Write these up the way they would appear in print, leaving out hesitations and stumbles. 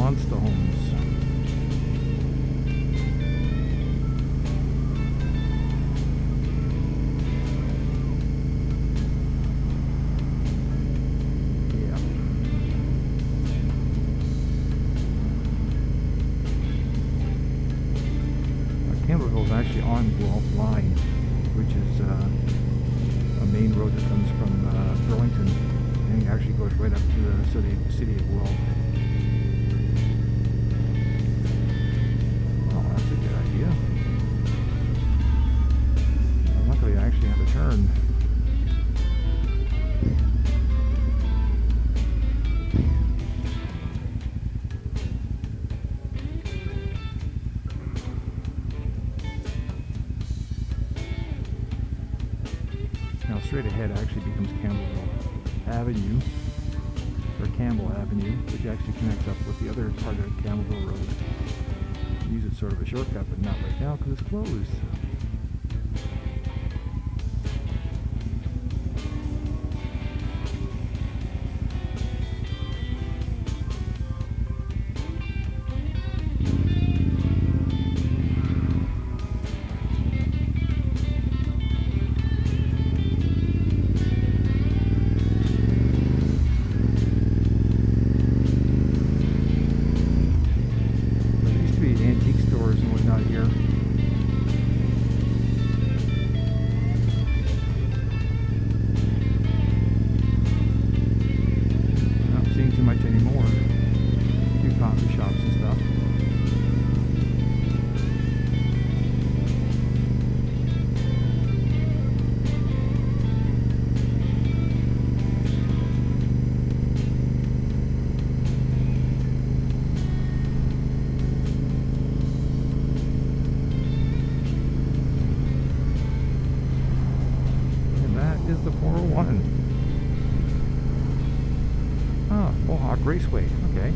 amongst the homes. Campbellville is actually on Guelph Line, which is a main road that comes from Burlington, and it actually goes right up to the city of Guelph. Oh, that's a good idea. Luckily, I actually had a turn. Now straight ahead actually becomes Campbellville Avenue, or Campbell Avenue, which actually connects up with the other part of Campbellville Road. Use it sort of a shortcut, but not right now because it's closed. Is the 401. Ah, Mohawk Raceway, okay.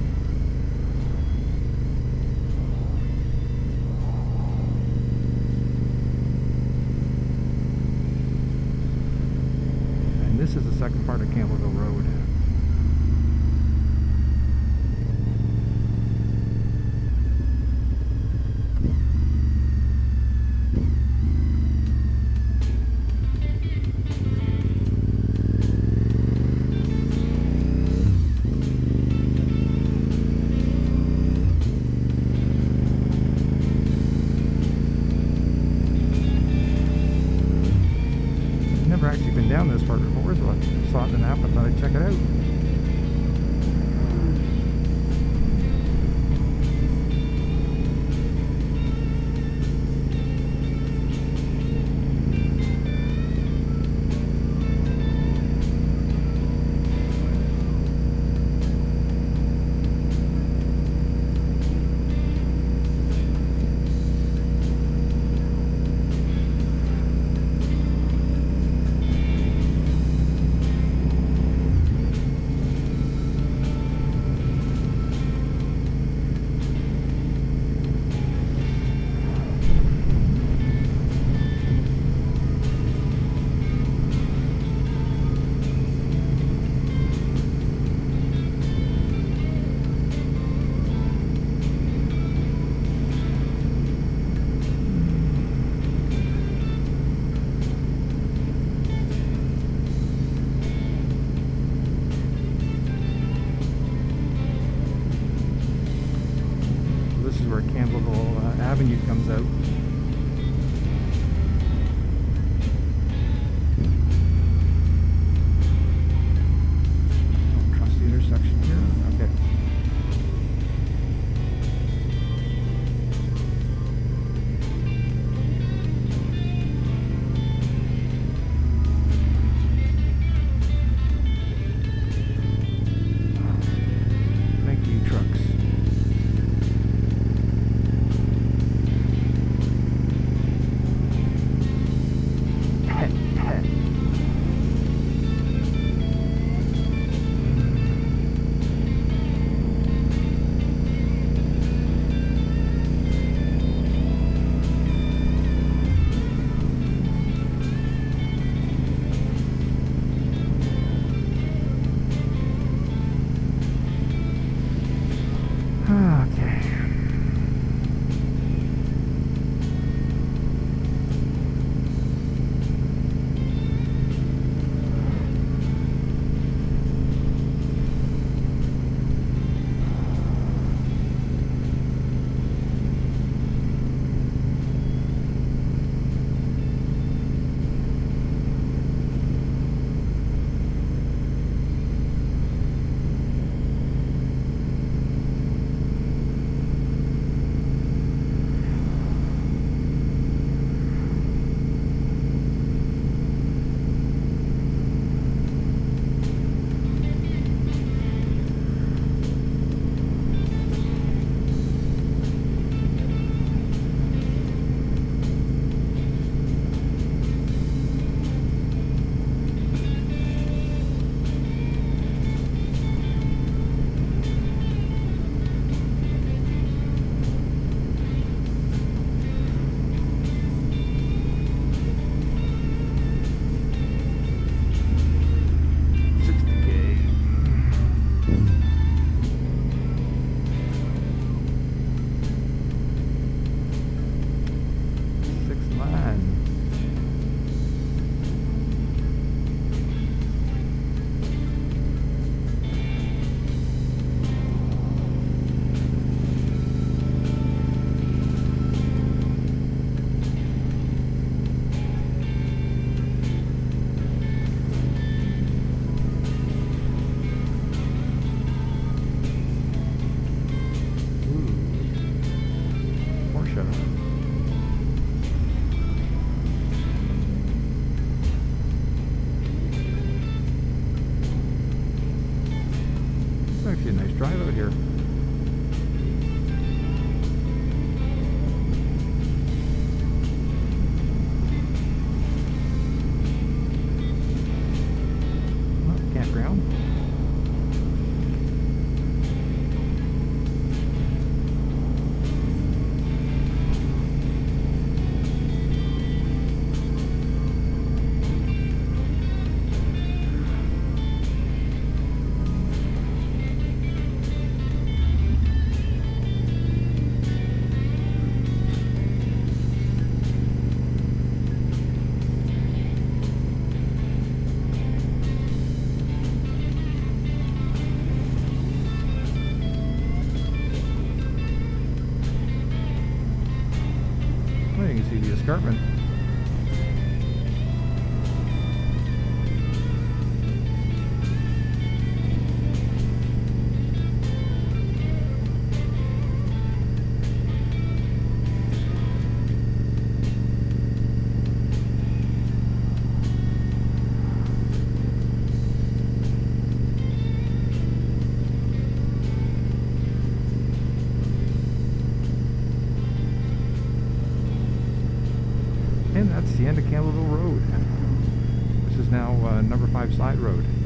And this is the second part of Campbellville Road. Actually been down this part before, so I saw it in the map and thought I'd check it out. Where Campbellville Avenue comes out. Don't trust the intersection here. Okay. Thank you, trucks. actually a nice drive out here. Oh, campground. Well, you can see the escarpment. And that's the end of Campbellville Road. This is now number 5 side road.